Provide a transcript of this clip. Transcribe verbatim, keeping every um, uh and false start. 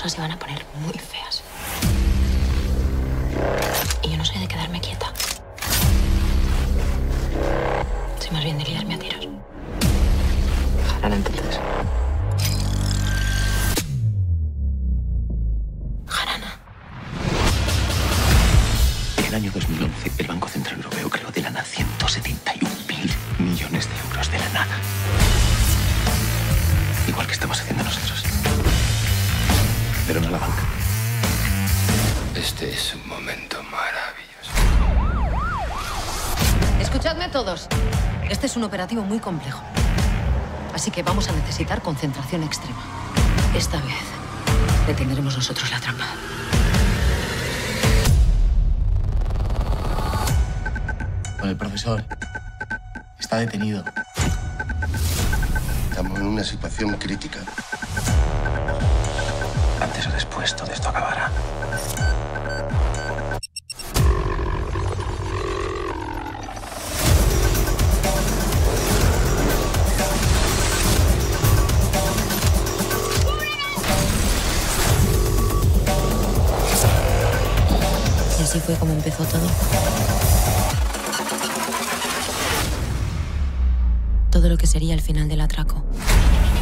cosas se van a poner muy feas. Y yo no soy de quedarme quieta. Soy más bien de liarme a tiros. Jarana, entonces. Jarana. En el año dos mil once, el Banco Central Europeo creó de la nada ciento setenta y un mil millones de euros de la nada. Igual que estamos haciendo nosotros. Pero no la banca. Este es un momento maravilloso. Escuchadme todos. Este es un operativo muy complejo. Así que vamos a necesitar concentración extrema. Esta vez le tendremos nosotros la trampa. Con el profesor. Está detenido. Estamos en una situación crítica. Antes o después, todo esto acabará. Y así fue como empezó todo. Todo lo que sería el final del atraco.